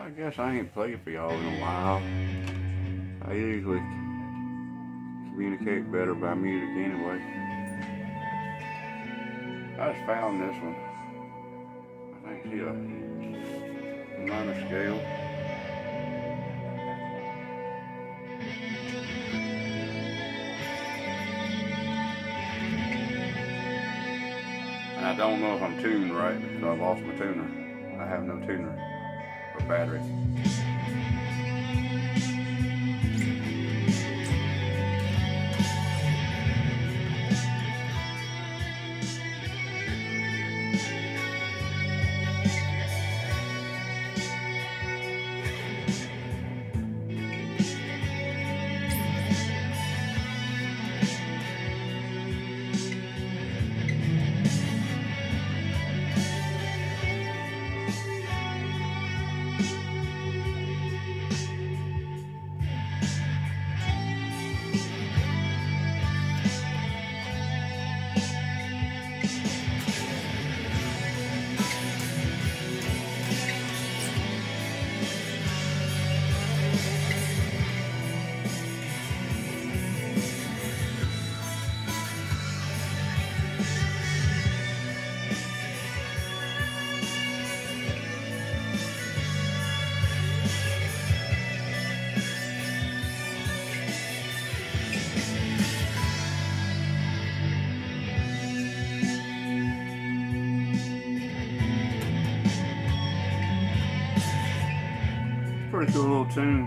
I guess I ain't played for y'all in a while. I usually communicate better by music anyway. I just found this one. I think it's a minor scale. And I don't know if I'm tuned right because I lost my tuner. I have no tuner or battery. Pretty cool little tune.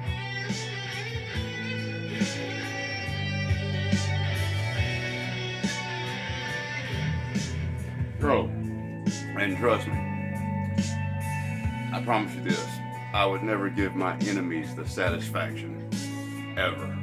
Oh, and trust me, I promise you this, I would never give my enemies the satisfaction, ever.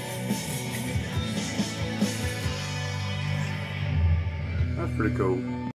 That's pretty cool.